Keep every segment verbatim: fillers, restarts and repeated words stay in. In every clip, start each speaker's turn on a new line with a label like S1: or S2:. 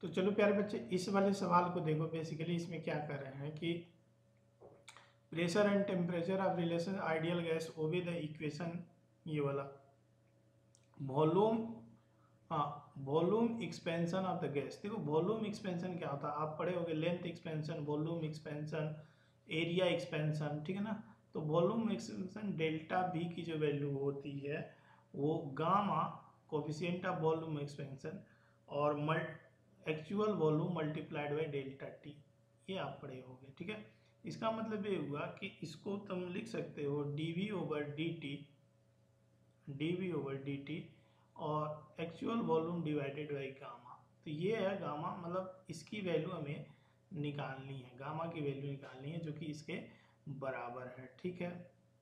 S1: तो चलो प्यारे बच्चे इस वाले सवाल को देखो। बेसिकली इसमें क्या कर रहे हैं कि pressure and temperature of relation ideal gas obey the equation, ये वाला वॉल्यूम, हाँ volume expansion of the gas. देखो वॉल्यूम एक्सपेंशन क्या होता है, आप पढ़े होगे length expansion, volume expansion, area expansion, ठीक है ना। तो वॉल्यूम एक्सपेंशन डेल्टा वी की जो वैल्यू होती है वो gamma coefficient of volume expansion और मल्ट actual volume multiplied by delta T, ये आप पढ़े होगे, ठीक है। इसका मतलब ये हुआ कि इसको तुम लिख सकते हो D V over D T, D V over D T और actual volume divided by gamma. तो ये है गामा, मतलब इसकी वैल्यू हमें निकालनी है, गामा की वैल्यू निकालनी है जो कि इसके बराबर है, ठीक है।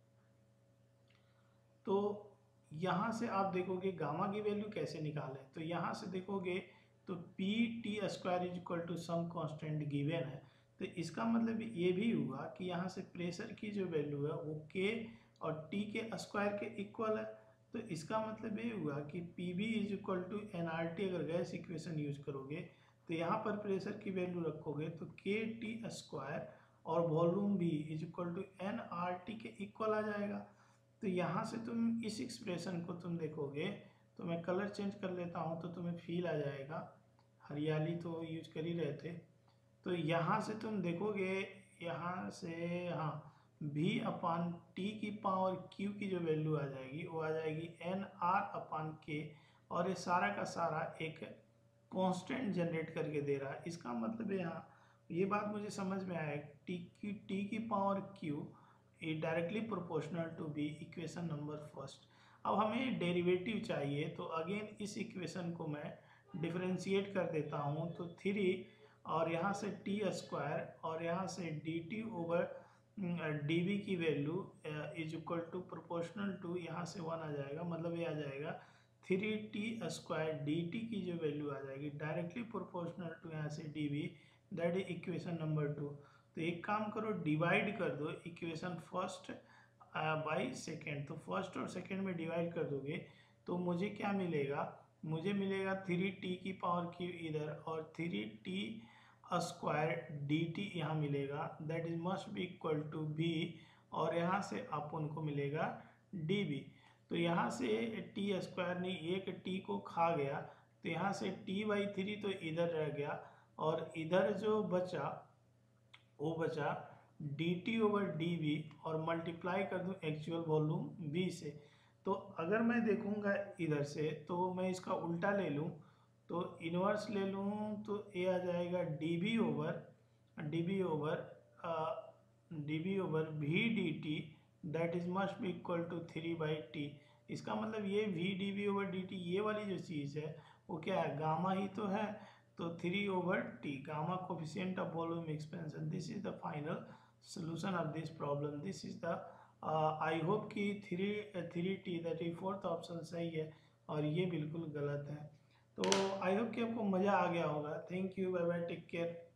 S1: तो यहाँ से आप देखोगे गामा की वैल्यू कैसे निकालें, तो यहाँ से देखोगे तो P T square is equal to some constant given है। तो इसका मतलब ये भी हुआ कि यहाँ से प्रेशर की जो वैल्यू है वो के और टी के स्क्वायर के इक्वल है। तो इसका मतलब ये हुआ कि P B is equal to N R T, अगर गैस इक्वेशन यूज करोगे तो यहाँ पर प्रेशर की वैल्यू रखोगे तो के टी स्क्वायर और वॉल्यूम भी is equal to N R T के इक्वल आ जाएगा। तो यहाँ से तुम इस एक्सप्रेशन को तुम देखोगे, तो मैं कलर चेंज कर लेता हूँ तो तुम्हें फील आ जाएगा, हरियाली तो यूज कर ही रहे थे। तो यहाँ से तुम देखोगे, यहाँ से हाँ भी अपान टी की पावर क्यू की जो वैल्यू आ जाएगी वो आ जाएगी एन आर अपान के, और ये सारा का सारा एक कांस्टेंट जनरेट करके दे रहा है। इसका मतलब यहाँ ये बात मुझे समझ में आया, टी की टी की power Q A directly proportional to B, equation number first. अब हमें डेरिवेटिव चाहिए, तो अगेन इस इक्वेशन को मैं डिफरेंशिएट कर देता हूँ, तो थ्री और यहाँ से टी स्क्वायर और यहाँ से D T over D V की value is equal to proportional to, यहाँ से वन आ जाएगा, मतलब ये आ जाएगा three T square D T की जो वैल्यू आ जाएगी डायरेक्टली प्रोपोर्शनल टू यहाँ से D V, that is equation number two. तो एक काम करो, डिवाइड कर दो इक्वेशन फर्स्ट बाई सेकेंड, तो फर्स्ट और सेकेंड में डिवाइड कर दोगे तो मुझे क्या मिलेगा, मुझे मिलेगा थ्री टी की पावर क्यू इधर और three T square D T यहाँ मिलेगा, that is must be equal to B, और यहाँ से अपन को मिलेगा डी बी। तो यहाँ से टी स्क्वायर ने एक टी को खा गया, तो यहाँ से टी बाई थ्री तो इधर रह गया, और इधर जो बचा वो बचा D T over D V, और मल्टीप्लाई कर दूँ एक्चुअल वॉल्यूम वी से। तो अगर मैं देखूँगा इधर से तो मैं इसका उल्टा ले लूँ, तो इन्वर्स ले लूँ तो ये आ जाएगा D B over D B over D B over V D T, that is must be equal to three by T. इसका मतलब ये V D B over D T, ये वाली जो चीज़ है वो क्या है, गामा ही तो है, तो three over T, gamma coefficient of volume expansion. This is the final solution of this problem. This is the I uh, hope कि three three T that is fourth option सही है और ये बिल्कुल गलत है। तो आई होप कि आपको मज़ा आ गया होगा। Thank you, bye bye, take care.